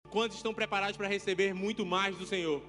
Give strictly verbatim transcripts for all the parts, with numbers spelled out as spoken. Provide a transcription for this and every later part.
Quantos estão preparados para receber muito mais do Senhor?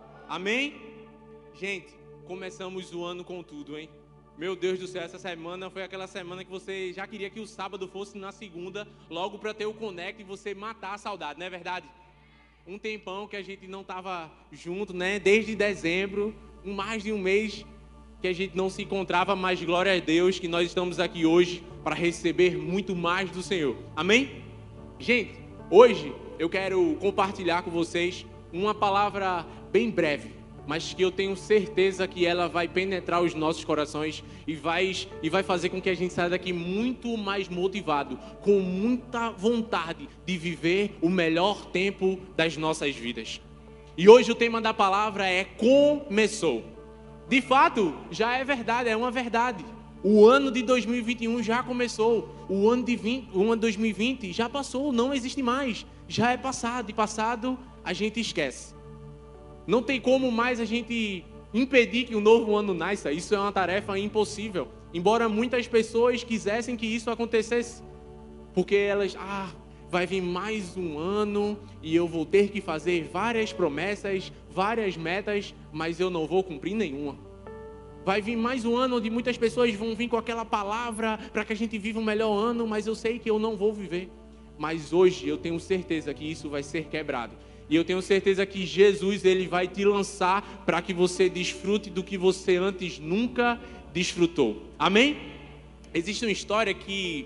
Amém? Gente, começamos o ano com tudo, hein? Meu Deus do céu, essa semana foi aquela semana que você já queria que o sábado fosse na segunda, logo para ter o Connect e você matar a saudade, não é verdade? Um tempão que a gente não estava junto, né? Desde dezembro, mais de um mês que a gente não se encontrava, mas glória a Deus que nós estamos aqui hoje para receber muito mais do Senhor. Amém? Gente, hoje eu quero compartilhar com vocês uma palavra bem breve, mas que eu tenho certeza que ela vai penetrar os nossos corações e vai, e vai fazer com que a gente saia daqui muito mais motivado, com muita vontade de viver o melhor tempo das nossas vidas. E hoje o tema da palavra é começou. De fato, já é verdade, é uma verdade. O ano de dois mil e vinte e um já começou. O ano de, vinte, o ano de dois mil e vinte já passou, não existe mais. Já é passado, e passado a gente esquece. Não tem como mais a gente impedir que o novo ano nasça. Isso é uma tarefa impossível. Embora muitas pessoas quisessem que isso acontecesse. Porque elas, ah, vai vir mais um ano e eu vou ter que fazer várias promessas, várias metas, mas eu não vou cumprir nenhuma. Vai vir mais um ano onde muitas pessoas vão vir com aquela palavra para que a gente viva um melhor ano, mas eu sei que eu não vou viver. Mas hoje eu tenho certeza que isso vai ser quebrado. E eu tenho certeza que Jesus ele vai te lançar para que você desfrute do que você antes nunca desfrutou. Amém? Existe uma história que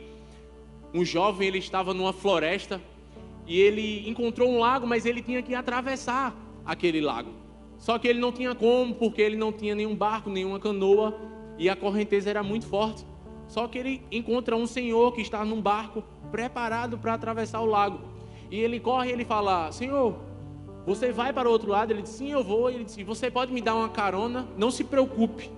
um jovem ele estava numa floresta e ele encontrou um lago, mas ele tinha que atravessar aquele lago. Só que ele não tinha como, porque ele não tinha nenhum barco, nenhuma canoa e a correnteza era muito forte. Só que ele encontra um senhor que está num barco preparado para atravessar o lago. E ele corre e ele fala: Senhor, você vai para o outro lado? Ele disse: sim, eu vou. E ele disse: você pode me dar uma carona? Não se preocupe,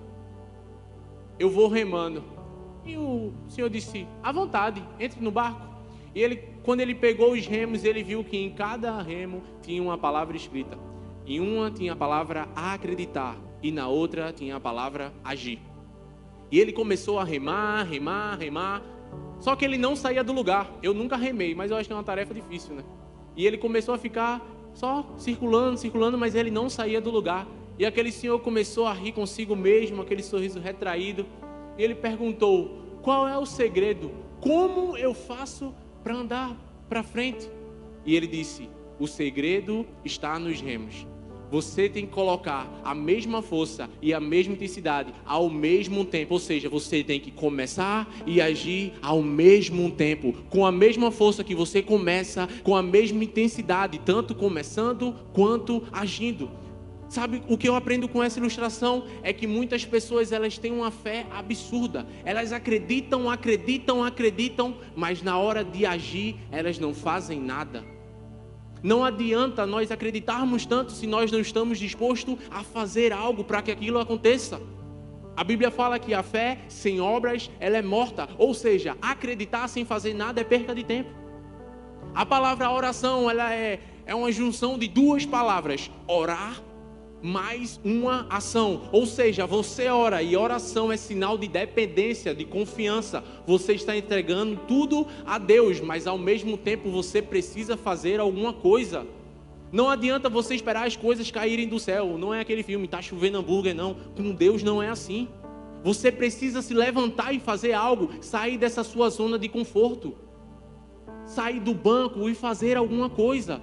eu vou remando. E o senhor disse: à vontade, entre no barco. E ele, quando ele pegou os remos, ele viu que em cada remo tinha uma palavra escrita. Em uma tinha a palavra acreditar e na outra tinha a palavra agir. E ele começou a remar, remar, remar. Só que ele não saía do lugar. Eu nunca remei, mas eu acho que é uma tarefa difícil, né? E ele começou a ficar só circulando, circulando, mas ele não saía do lugar. E aquele senhor começou a rir consigo mesmo, aquele sorriso retraído. E ele perguntou: qual é o segredo? Como eu faço para andar para frente? E ele disse: o segredo está nos remos. Você tem que colocar a mesma força e a mesma intensidade ao mesmo tempo. Ou seja, você tem que começar e agir ao mesmo tempo. Com a mesma força que você começa, com a mesma intensidade, tanto começando quanto agindo. Sabe, o que eu aprendo com essa ilustração é que muitas pessoas elas têm uma fé absurda. Elas acreditam, acreditam, acreditam, mas na hora de agir, elas não fazem nada. Não adianta nós acreditarmos tanto se nós não estamos dispostos a fazer algo para que aquilo aconteça. A Bíblia fala que a fé sem obras, ela é morta. Ou seja, acreditar sem fazer nada é perca de tempo. A palavra oração, ela é, é uma junção de duas palavras. Orar mais uma ação. Ou seja, você ora e oração é sinal de dependência, de confiança. Você está entregando tudo a Deus, mas ao mesmo tempo você precisa fazer alguma coisa. Não adianta você esperar as coisas caírem do céu. Não é aquele filme, tá chovendo hambúrguer, não. Com Deus não é assim. Você precisa se levantar e fazer algo, sair dessa sua zona de conforto, sair do banco e fazer alguma coisa.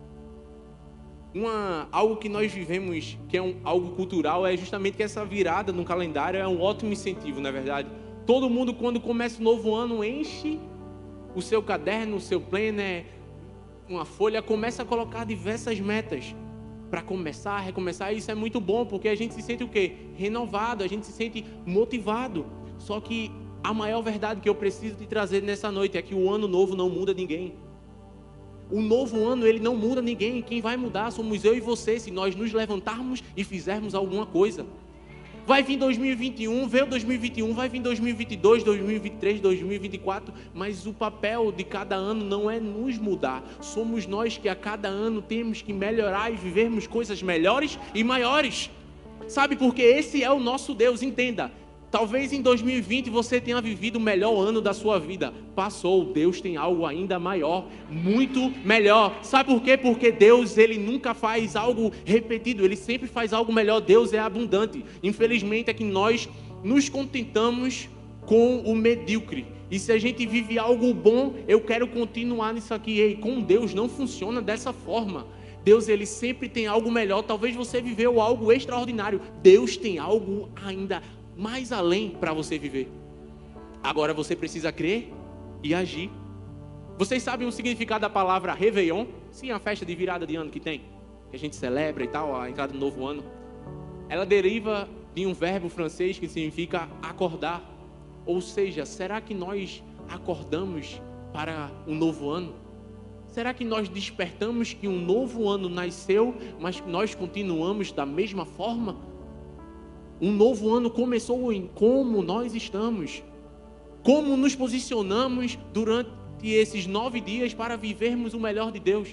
Uma, algo que nós vivemos, que é um, algo cultural, é justamente que essa virada no calendário é um ótimo incentivo, na verdade. Todo mundo, quando começa o novo ano, enche o seu caderno, o seu planner, uma folha, começa a colocar diversas metas para começar, recomeçar. Isso é muito bom, porque a gente se sente o quê? Renovado, a gente se sente motivado. Só que a maior verdade que eu preciso te trazer nessa noite é que o ano novo não muda ninguém. O novo ano, ele não muda ninguém. Quem vai mudar somos eu e você, se nós nos levantarmos e fizermos alguma coisa. Vai vir dois mil e vinte e um, veio dois mil e vinte e um, vai vir dois mil e vinte e dois, dois mil e vinte e três, dois mil e vinte e quatro, mas o papel de cada ano não é nos mudar. Somos nós que a cada ano temos que melhorar e vivermos coisas melhores e maiores. Sabe, porque esse é o nosso Deus, entenda. Talvez em dois mil e vinte você tenha vivido o melhor ano da sua vida. Passou, Deus tem algo ainda maior, muito melhor. Sabe por quê? Porque Deus, Ele nunca faz algo repetido, Ele sempre faz algo melhor. Deus é abundante. Infelizmente é que nós nos contentamos com o medíocre. E se a gente vive algo bom, eu quero continuar nisso aqui. Ei, com Deus não funciona dessa forma. Deus, Ele sempre tem algo melhor. Talvez você viveu algo extraordinário. Deus tem algo ainda mais além para você viver. Agora você precisa crer e agir. Vocês sabem o significado da palavra Réveillon? Sim, a festa de virada de ano que tem, que a gente celebra e tal, a entrada do novo ano. Ela deriva de um verbo francês que significa acordar. Ou seja, será que nós acordamos para um novo ano? Será que nós despertamos que um novo ano nasceu, mas nós continuamos da mesma forma? Um novo ano começou em como nós estamos, como nos posicionamos durante esses nove dias para vivermos o melhor de Deus.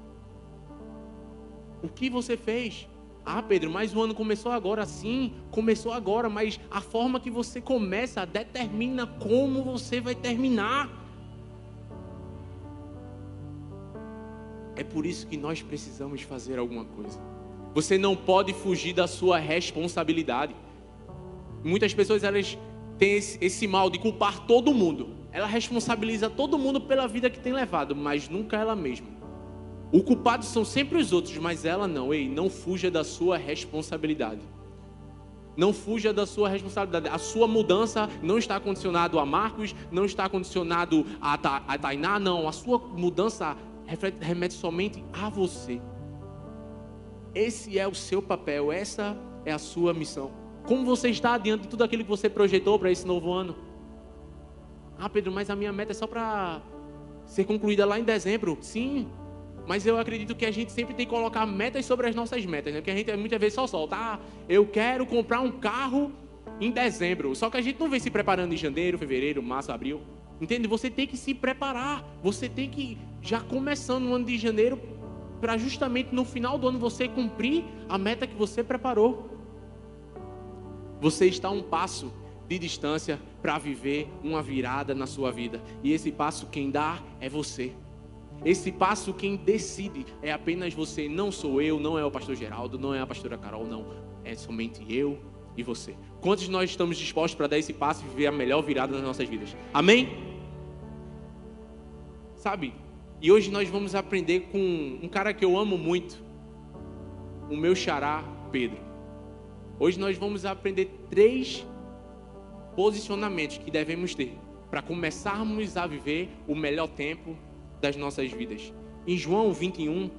O que você fez? Ah, Pedro, mas o ano começou agora. Sim, começou agora, mas a forma que você começa determina como você vai terminar. É por isso que nós precisamos fazer alguma coisa. Você não pode fugir da sua responsabilidade. Muitas pessoas, elas têm esse, esse mal de culpar todo mundo. Ela responsabiliza todo mundo pela vida que tem levado, mas nunca ela mesma. O culpado são sempre os outros, mas ela não. Ei, não fuja da sua responsabilidade. Não fuja da sua responsabilidade. A sua mudança não está condicionado a Marcos, não está condicionado a, Ta, a Tainá, não. A sua mudança reflete, remete somente a você. Esse é o seu papel, essa é a sua missão. Como você está diante de tudo aquilo que você projetou para esse novo ano? Ah, Pedro, mas a minha meta é só para ser concluída lá em dezembro. Sim, mas eu acredito que a gente sempre tem que colocar metas sobre as nossas metas, né? Porque a gente muitas vezes só solta, ah, eu quero comprar um carro em dezembro. Só que a gente não vem se preparando em janeiro, fevereiro, março, abril. Entende? Você tem que se preparar. Você tem que, já começando no ano de janeiro, para justamente no final do ano você cumprir a meta que você preparou. Você está a um passo de distância para viver uma virada na sua vida. E esse passo quem dá é você. Esse passo quem decide é apenas você. Não sou eu, não é o pastor Geraldo, não é a pastora Carol, não. É somente eu e você. Quantos de nós estamos dispostos para dar esse passo e viver a melhor virada nas nossas vidas? Amém? Sabe? E hoje nós vamos aprender com um cara que eu amo muito. O meu xará, Pedro. Hoje nós vamos aprender três posicionamentos que devemos ter para começarmos a viver o melhor tempo das nossas vidas. Em João vinte e um,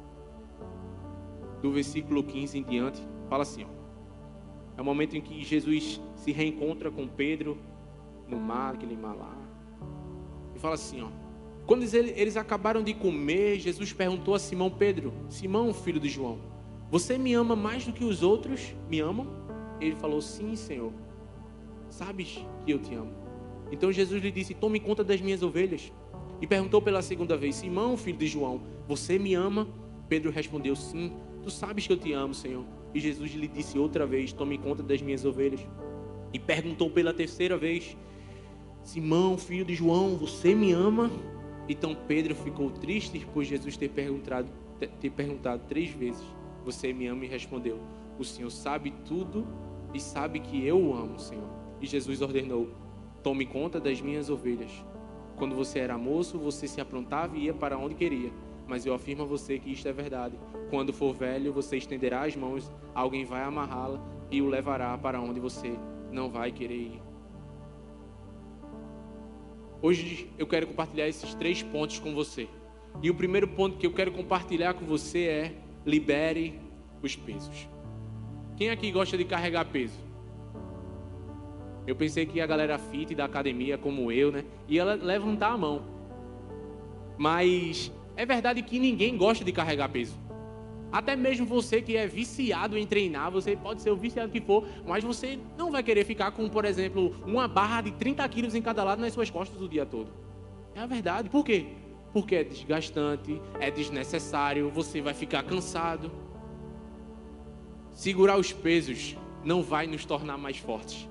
do versículo quinze em diante, fala assim, ó, é o momento em que Jesus se reencontra com Pedro no mar, aquele mar lá, e fala assim, ó, quando eles acabaram de comer, Jesus perguntou a Simão Pedro, Simão, filho de João, você me ama mais do que os outros me amam? Ele falou, sim, Senhor. Sabes que eu te amo. Então Jesus lhe disse, tome conta das minhas ovelhas. E perguntou pela segunda vez, Simão, filho de João, você me ama? Pedro respondeu, sim, tu sabes que eu te amo, Senhor. E Jesus lhe disse outra vez, tome conta das minhas ovelhas. E perguntou pela terceira vez, Simão, filho de João, você me ama? Então Pedro ficou triste por Jesus ter perguntado, ter perguntado três vezes, você me ama? E respondeu, o Senhor sabe tudo e sabe que eu o amo, Senhor. E Jesus ordenou, tome conta das minhas ovelhas. Quando você era moço, você se aprontava e ia para onde queria. Mas eu afirmo a você que isto é verdade. Quando for velho, você estenderá as mãos, alguém vai amarrá-la e o levará para onde você não vai querer ir. Hoje eu quero compartilhar esses três pontos com você. E o primeiro ponto que eu quero compartilhar com você é: libere os pesos. Quem aqui gosta de carregar peso? Eu pensei que a galera fit da academia, como eu, né, ia levantar a mão. Mas é verdade que ninguém gosta de carregar peso. Até mesmo você que é viciado em treinar, você pode ser o viciado que for, mas você não vai querer ficar com, por exemplo, uma barra de trinta quilos em cada lado nas suas costas o dia todo. É a verdade. Por quê? Porque é desgastante, é desnecessário, você vai ficar cansado. Segurar os pesos não vai nos tornar mais fortes.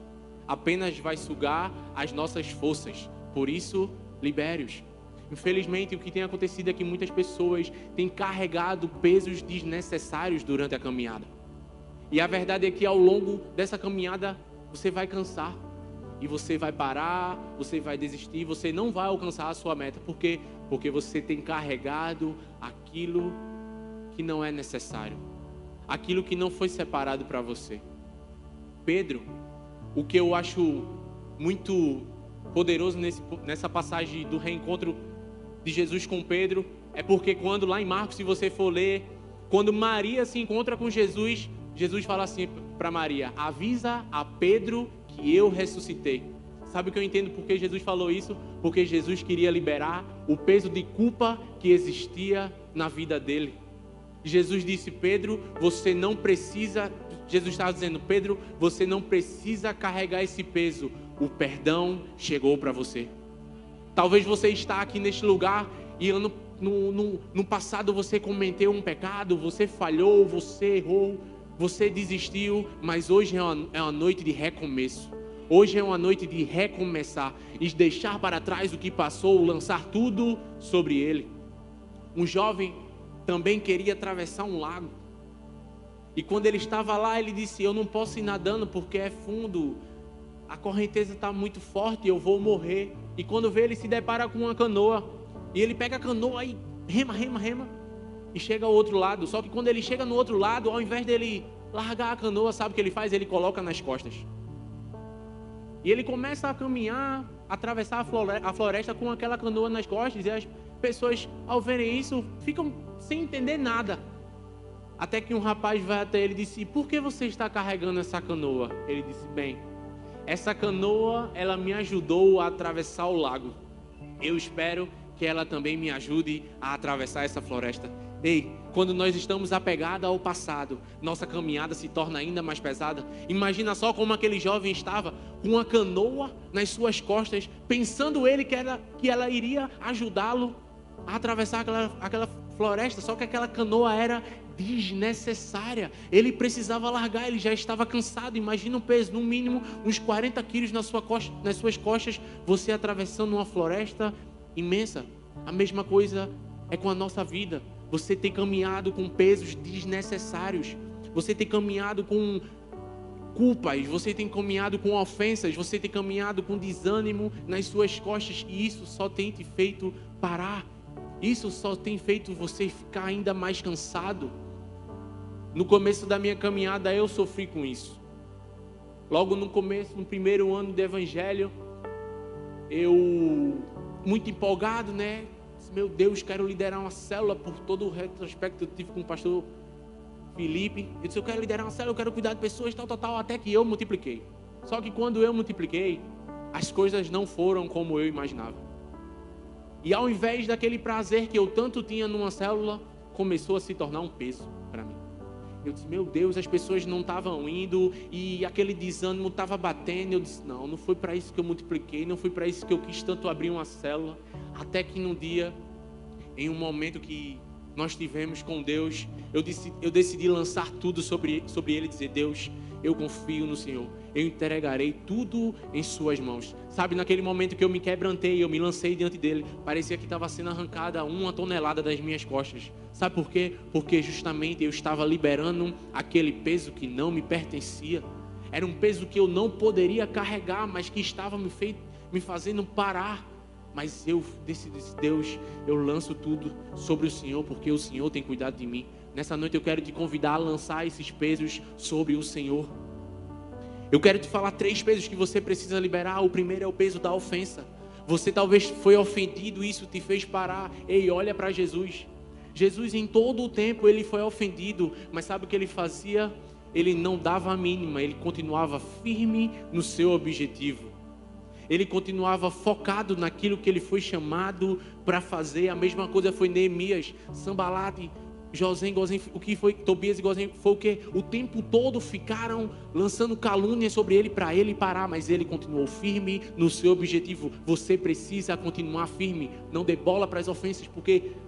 apenas vai sugar as nossas forças. Por isso, libere-os. Infelizmente, o que tem acontecido é que muitas pessoas têm carregado pesos desnecessários durante a caminhada. E a verdade é que ao longo dessa caminhada, você vai cansar. E você vai parar, você vai desistir, você não vai alcançar a sua meta. Por quê? Porque você tem carregado aquilo que não é necessário. Aquilo que não foi separado para você. Pedro, o que eu acho muito poderoso nesse, nessa passagem do reencontro de Jesus com Pedro, é porque quando lá em Marcos, se você for ler, quando Maria se encontra com Jesus, Jesus fala assim para Maria: avisa a Pedro que eu ressuscitei. Sabe o que eu entendo por que Jesus falou isso? Porque Jesus queria liberar o peso de culpa que existia na vida dele. Jesus disse: Pedro, você não precisa, Jesus estava dizendo: Pedro, você não precisa carregar esse peso, o perdão chegou para você. Talvez você está aqui neste lugar e no, no, no, no passado você cometeu um pecado, você falhou, você errou, você desistiu, mas hoje é uma, é uma noite de recomeço. Hoje é uma noite de recomeçar e deixar para trás o que passou, lançar tudo sobre ele. Um jovem também queria atravessar um lago. E quando ele estava lá, ele disse: eu não posso ir nadando porque é fundo, a correnteza está muito forte e eu vou morrer. E quando vê, ele se depara com uma canoa. E ele pega a canoa e rema, rema, rema. E chega ao outro lado. Só que quando ele chega no outro lado, ao invés dele largar a canoa, sabe o que ele faz? Ele coloca nas costas. E ele começa a caminhar, atravessar a floresta com aquela canoa nas costas. E as pessoas, ao verem isso, ficam sem entender nada. Até que um rapaz vai até ele e disse: por que você está carregando essa canoa? Ele disse: bem, essa canoa, ela me ajudou a atravessar o lago. Eu espero que ela também me ajude a atravessar essa floresta. Ei, quando nós estamos apegados ao passado, nossa caminhada se torna ainda mais pesada. Imagina só como aquele jovem estava com uma canoa nas suas costas, pensando ele que, era, que ela iria ajudá-lo a atravessar aquela, aquela floresta. Só que aquela canoa era desnecessária. Ele precisava largar, ele já estava cansado. Imagina um peso, no mínimo uns quarenta quilos na sua costa, nas suas costas, você atravessando uma floresta imensa. A mesma coisa é com a nossa vida. Você tem caminhado com pesos desnecessários. Você tem caminhado com culpas. Você tem caminhado com ofensas. Você tem caminhado com desânimo nas suas costas. E isso só tem te feito parar. Isso só tem feito você ficar ainda mais cansado. No começo da minha caminhada eu sofri com isso. Logo no começo, no primeiro ano do Evangelho, eu, muito empolgado, né? Meu Deus, quero liderar uma célula. Por todo o retrospecto que eu tive com o pastor Felipe. Eu disse: eu quero liderar uma célula, eu quero cuidar de pessoas, tal, tal, tal. Até que eu multipliquei. Só que quando eu multipliquei, as coisas não foram como eu imaginava. E ao invés daquele prazer que eu tanto tinha numa célula, começou a se tornar um peso para mim. Eu disse: meu Deus, as pessoas não estavam indo e aquele desânimo estava batendo. Eu disse: não, não foi para isso que eu multipliquei, não foi para isso que eu quis tanto abrir uma célula. Até que num dia, em um momento que nós tivemos com Deus, eu decidi, eu decidi lançar tudo sobre, sobre Ele e dizer: Deus, eu confio no Senhor, eu entregarei tudo em suas mãos. Sabe, naquele momento que eu me quebrantei, eu me lancei diante dele, parecia que estava sendo arrancada uma tonelada das minhas costas. Sabe por quê? Porque justamente eu estava liberando aquele peso que não me pertencia. Era um peso que eu não poderia carregar, mas que estava me, feito, me fazendo parar. Mas eu decidi: Deus, eu lanço tudo sobre o Senhor, porque o Senhor tem cuidado de mim. Nessa noite eu quero te convidar a lançar esses pesos sobre o Senhor. Eu quero te falar três pesos que você precisa liberar. O primeiro é o peso da ofensa. Você talvez foi ofendido, isso te fez parar. Ei, olha para Jesus. Jesus em todo o tempo ele foi ofendido, mas sabe o que ele fazia? Ele não dava a mínima, ele continuava firme no seu objetivo. Ele continuava focado naquilo que ele foi chamado para fazer. A mesma coisa foi Neemias, Sambalate, José, Gozem, o que foi Tobias e Gozem, foi o que o tempo todo ficaram lançando calúnias sobre ele para ele parar, mas ele continuou firme no seu objetivo. Você precisa continuar firme, não dê bola para as ofensas, porque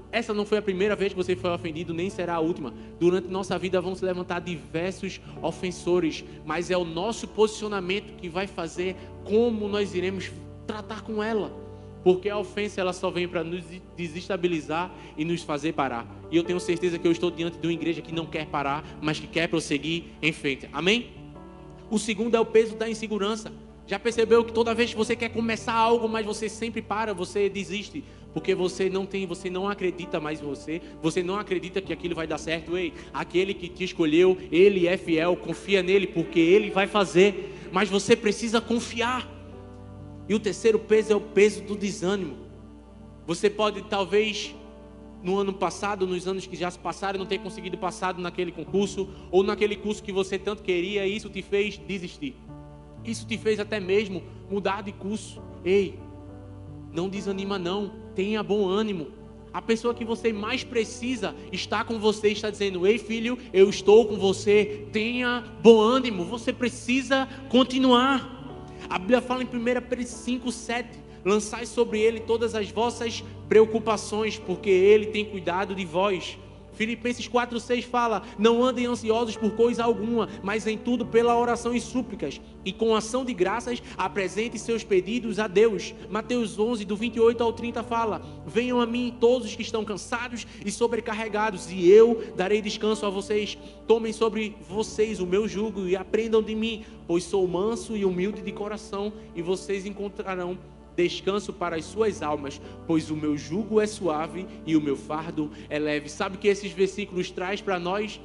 Essa não foi a primeira vez que você foi ofendido, nem será a última. Durante nossa vida vão se levantar diversos ofensores, mas é o nosso posicionamento que vai fazer como nós iremos tratar com ela. Porque a ofensa ela só vem para nos desestabilizar e nos fazer parar. E eu tenho certeza que eu estou diante de uma igreja que não quer parar, mas que quer prosseguir em frente. Amém? O segundo é o peso da insegurança. Já percebeu que toda vez que você quer começar algo, mas você sempre para, você desiste? Porque você não tem, você não acredita mais em você, você não acredita que aquilo vai dar certo. Ei, aquele que te escolheu, ele é fiel, confia nele, porque ele vai fazer, mas você precisa confiar. E o terceiro peso é o peso do desânimo. Você pode talvez, no ano passado, nos anos que já se passaram, não ter conseguido passar naquele concurso, ou naquele curso que você tanto queria, e isso te fez desistir. Isso te fez até mesmo mudar de curso. Ei, não desanima não, tenha bom ânimo. A pessoa que você mais precisa está com você, está dizendo: ei filho, eu estou com você, tenha bom ânimo, você precisa continuar. A Bíblia fala em primeira Pedro cinco, sete, lançai sobre ele todas as vossas preocupações, porque ele tem cuidado de vós. Filipenses quatro, seis fala: não andem ansiosos por coisa alguma, mas em tudo pela oração e súplicas, e com ação de graças apresente seus pedidos a Deus. Mateus onze, do vinte e oito ao trinta fala: venham a mim todos os que estão cansados e sobrecarregados, e eu darei descanso a vocês. Tomem sobre vocês o meu jugo e aprendam de mim, pois sou manso e humilde de coração, e vocês encontrarão descanso para as suas almas, pois o meu jugo é suave e o meu fardo é leve. Sabe o que esses versículos traz para nós?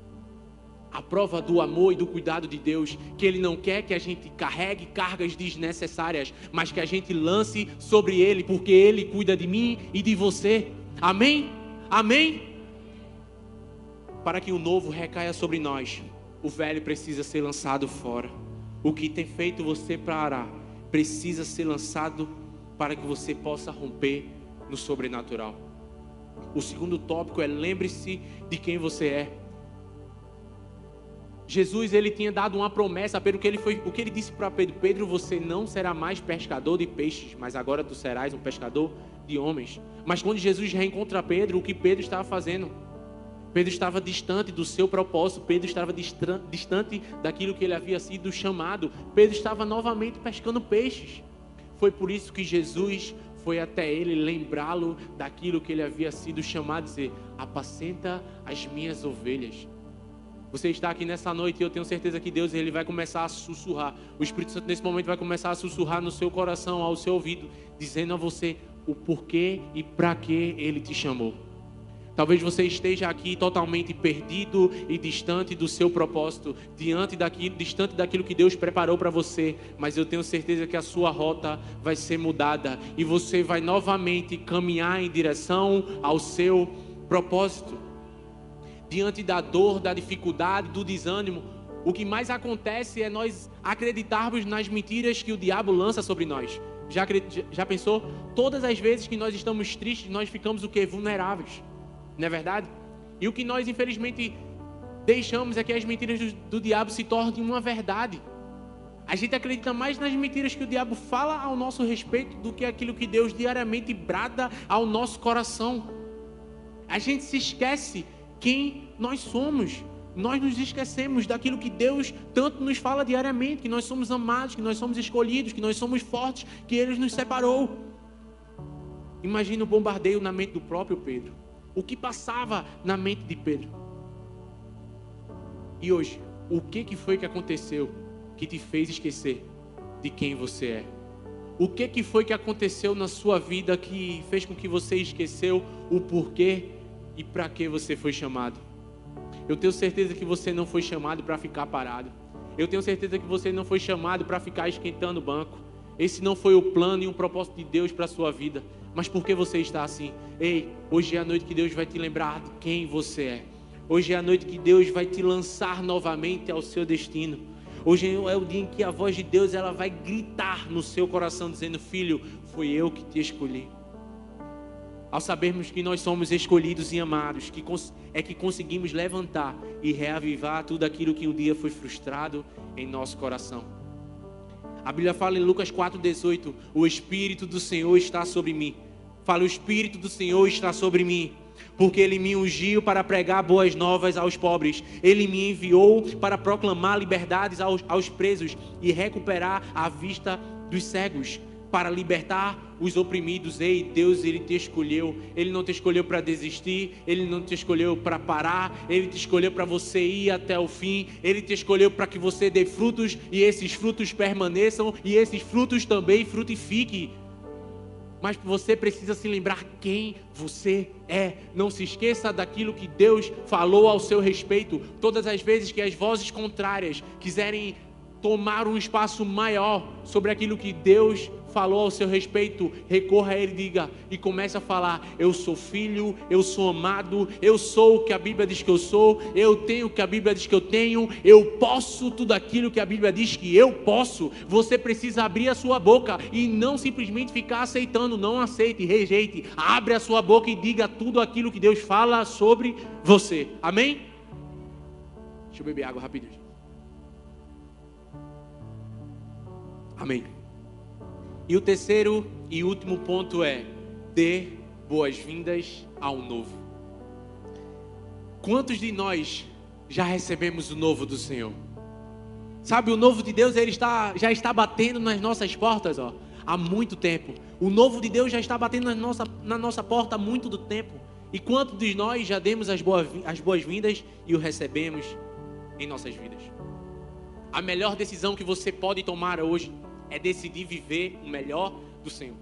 A prova do amor e do cuidado de Deus, que Ele não quer que a gente carregue cargas desnecessárias, mas que a gente lance sobre Ele, porque Ele cuida de mim e de você. Amém? Amém? Para que o novo recaia sobre nós, o velho precisa ser lançado fora. O que tem feito você parar precisa ser lançado para que você possa romper no sobrenatural. O segundo tópico é: lembre-se de quem você é. Jesus, ele tinha dado uma promessa a Pedro, que ele foi, o que ele disse para Pedro: Pedro, você não será mais pescador de peixes, mas agora tu serás um pescador de homens. Mas quando Jesus reencontra Pedro, o que Pedro estava fazendo? Pedro estava distante do seu propósito, Pedro estava distante daquilo que ele havia sido chamado. Pedro estava novamente pescando peixes. Foi por isso que Jesus foi até ele lembrá-lo daquilo que ele havia sido chamado, dizer: apacenta as minhas ovelhas. Você está aqui nessa noite e eu tenho certeza que Deus ele vai começar a sussurrar. O Espírito Santo nesse momento vai começar a sussurrar no seu coração, ao seu ouvido, dizendo a você o porquê e para que ele te chamou. Talvez você esteja aqui totalmente perdido e distante do seu propósito, diante daquilo, distante daquilo que Deus preparou para você, mas eu tenho certeza que a sua rota vai ser mudada e você vai novamente caminhar em direção ao seu propósito. Diante da dor, da dificuldade, do desânimo, o que mais acontece é nós acreditarmos nas mentiras que o diabo lança sobre nós. Já, já pensou? Todas as vezes que nós estamos tristes, nós ficamos o quê? Vulneráveis. Não é verdade? E o que nós infelizmente deixamos é que as mentiras do, do diabo se tornem uma verdade. A gente acredita mais nas mentiras que o diabo fala ao nosso respeito do que aquilo que Deus diariamente brada ao nosso coração. A gente se esquece quem nós somos. Nós nos esquecemos daquilo que Deus tanto nos fala diariamente, que nós somos amados, que nós somos escolhidos, que nós somos fortes, que Ele nos separou. Imagina o bombardeio na mente do próprio Pedro. O que passava na mente de Pedro? E hoje, o que, que foi que aconteceu que te fez esquecer de quem você é? O que, que foi que aconteceu na sua vida que fez com que você esqueceu o porquê e para que você foi chamado? Eu tenho certeza que você não foi chamado para ficar parado. Eu tenho certeza que você não foi chamado para ficar esquentando o banco. Esse não foi o plano e um propósito de Deus para a sua vida. Mas por que você está assim? Ei, hoje é a noite que Deus vai te lembrar de quem você é. Hoje é a noite que Deus vai te lançar novamente ao seu destino. Hoje é o dia em que a voz de Deus ela vai gritar no seu coração, dizendo: filho, foi eu que te escolhi. Ao sabermos que nós somos escolhidos e amados, que é que conseguimos levantar e reavivar tudo aquilo que um dia foi frustrado em nosso coração. A Bíblia fala em Lucas quatro, dezoito: o Espírito do Senhor está sobre mim, Fala, o Espírito do Senhor está sobre mim, porque Ele me ungiu para pregar boas novas aos pobres. Ele me enviou para proclamar liberdades aos, aos presos e recuperar a vista dos cegos, para libertar os oprimidos. Ei, Deus, Ele te escolheu. Ele não te escolheu para desistir. Ele não te escolheu para parar. Ele te escolheu para você ir até o fim. Ele te escolheu para que você dê frutos e esses frutos permaneçam e esses frutos também frutifiquem. Mas você precisa se lembrar quem você é. Não se esqueça daquilo que Deus falou ao seu respeito. Todas as vezes que as vozes contrárias quiserem tomar um espaço maior sobre aquilo que Deus falou ao seu respeito, recorra a Ele, diga e comece a falar: eu sou filho, eu sou amado, eu sou o que a Bíblia diz que eu sou, eu tenho o que a Bíblia diz que eu tenho, eu posso tudo aquilo que a Bíblia diz que eu posso. Você precisa abrir a sua boca e não simplesmente ficar aceitando. Não aceite, rejeite. Abre a sua boca e diga tudo aquilo que Deus fala sobre você. Amém? Deixa eu beber água rapidinho. Amém. E o terceiro e último ponto é: dê boas-vindas ao novo. Quantos de nós já recebemos o novo do Senhor? Sabe, o novo de Deus, ele está, já está batendo nas nossas portas, ó, há muito tempo. O novo de Deus já está batendo na nossa, na nossa porta há muito do tempo. E quantos de nós já demos as boas, as boas-vindas e o recebemos em nossas vidas? A melhor decisão que você pode tomar hoje é decidir viver o melhor do Senhor.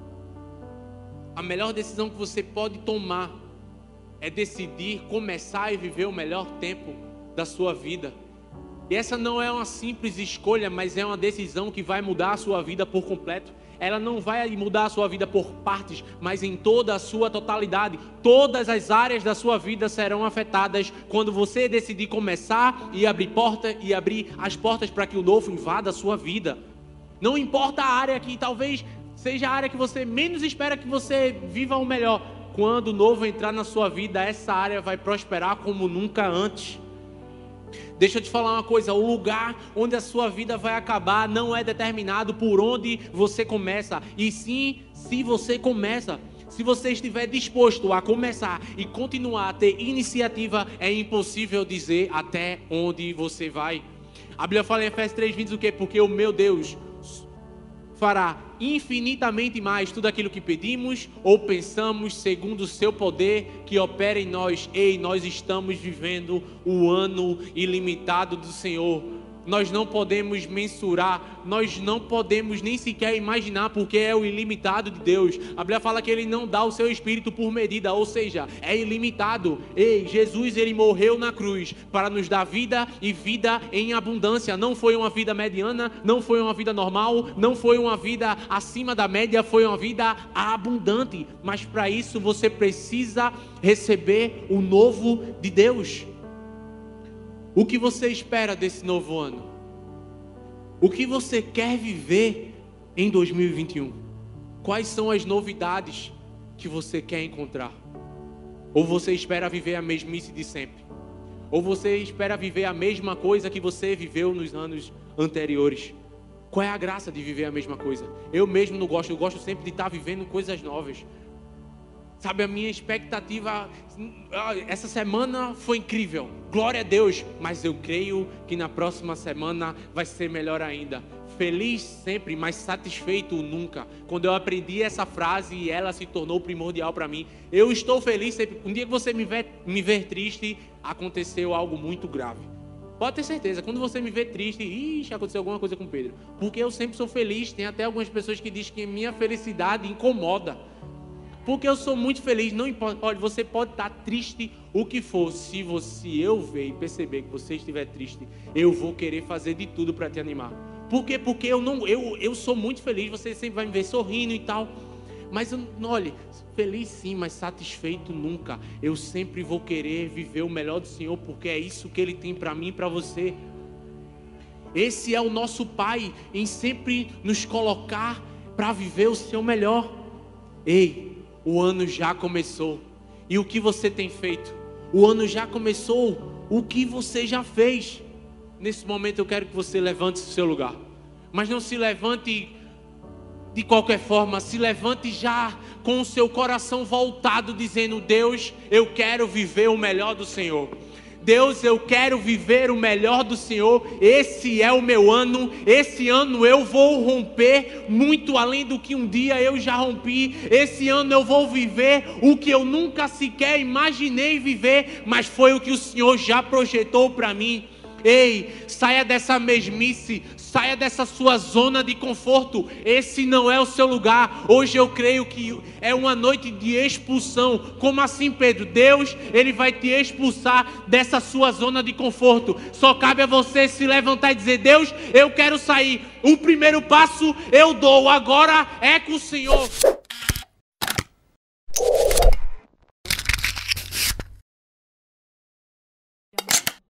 A melhor decisão que você pode tomar é decidir começar e viver o melhor tempo da sua vida. E essa não é uma simples escolha, mas é uma decisão que vai mudar a sua vida por completo. Ela não vai mudar a sua vida por partes, mas em toda a sua totalidade. Todas as áreas da sua vida serão afetadas quando você decidir começar e abrir porta e abrir as portas para que o novo invada a sua vida. Não importa a área que talvez seja a área que você menos espera que você viva o melhor. Quando o novo entrar na sua vida, essa área vai prosperar como nunca antes. Deixa eu te falar uma coisa: o lugar onde a sua vida vai acabar não é determinado por onde você começa, e sim se você começa. Se você estiver disposto a começar e continuar a ter iniciativa, é impossível dizer até onde você vai. A Bíblia fala em Efésios três, vinte o quê? Porque o meu Deus fará infinitamente mais tudo aquilo que pedimos ou pensamos, segundo o seu poder que opera em nós. Ei, nós estamos vivendo o ano ilimitado do Senhor. Nós não podemos mensurar, nós não podemos nem sequer imaginar, porque é o ilimitado de Deus. A Bíblia fala que Ele não dá o seu Espírito por medida, ou seja, é ilimitado. Ei, Jesus, Ele morreu na cruz para nos dar vida e vida em abundância. Não foi uma vida mediana, não foi uma vida normal, não foi uma vida acima da média, foi uma vida abundante. Mas para isso você precisa receber o novo de Deus. O que você espera desse novo ano? O que você quer viver em dois mil e vinte e um? Quais são as novidades que você quer encontrar? Ou você espera viver a mesmice de sempre? Ou você espera viver a mesma coisa que você viveu nos anos anteriores? Qual é a graça de viver a mesma coisa? Eu mesmo não gosto, eu gosto sempre de estar vivendo coisas novas. Sabe, a minha expectativa, essa semana foi incrível, glória a Deus, mas eu creio que na próxima semana vai ser melhor ainda. Feliz sempre, mas satisfeito nunca. Quando eu aprendi essa frase, ela se tornou primordial para mim. Eu estou feliz sempre. Um dia que você me ver, me ver triste, aconteceu algo muito grave. Pode ter certeza, quando você me vê triste, ixi, aconteceu alguma coisa com o Pedro. Porque eu sempre sou feliz, tem até algumas pessoas que dizem que minha felicidade incomoda. Porque eu sou muito feliz, não importa, olha, você pode estar triste o que for, se você, eu ver e perceber que você estiver triste, eu vou querer fazer de tudo para te animar. Por quê? Porque eu, não, eu, eu sou muito feliz, você sempre vai me ver sorrindo e tal, mas eu, olha, feliz sim, mas satisfeito nunca. Eu sempre vou querer viver o melhor do Senhor, porque é isso que Ele tem para mim e para você. Esse é o nosso Pai, em sempre nos colocar para viver o seu melhor. Ei, o ano já começou. E o que você tem feito? O ano já começou. O que você já fez? Nesse momento eu quero que você levante o seu lugar. Mas não se levante De qualquer forma, se levante já com o seu coração voltado, dizendo: Deus, eu quero viver o melhor do Senhor. Deus, eu quero viver o melhor do Senhor. Esse é o meu ano. Esse ano eu vou romper muito além do que um dia eu já rompi. Esse ano eu vou viver o que eu nunca sequer imaginei viver, mas foi o que o Senhor já projetou para mim. Ei, saia dessa mesmice, saia dessa sua zona de conforto. Esse não é o seu lugar. Hoje eu creio que é uma noite de expulsão. Como assim, Pedro? Deus, Ele vai te expulsar dessa sua zona de conforto. Só cabe a você se levantar e dizer: Deus, eu quero sair. O primeiro passo eu dou, agora é com o Senhor.